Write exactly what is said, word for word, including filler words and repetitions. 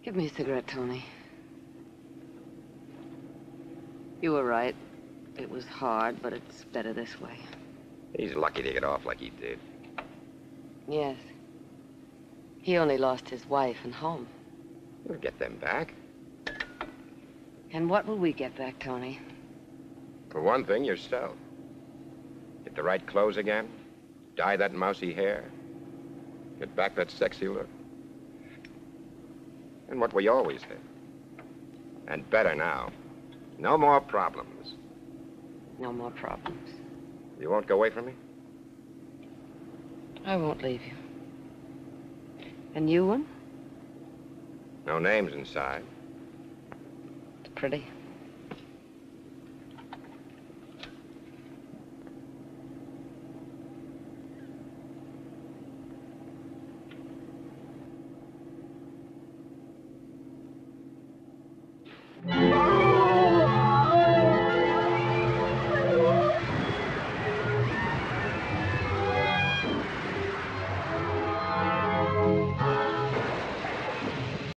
Give me a cigarette, Tony. You were right. It was hard, but it's better this way. He's lucky to get off like he did. Yes. He only lost his wife and home. We'll get them back. And what will we get back, Tony? For one thing, yourself. Get the right clothes again. Dye that mousy hair. Get back that sexy look. And what we always had. And better now. No more problems. No more problems. You won't go away from me? I won't leave you. And you, one? No names inside. It's pretty.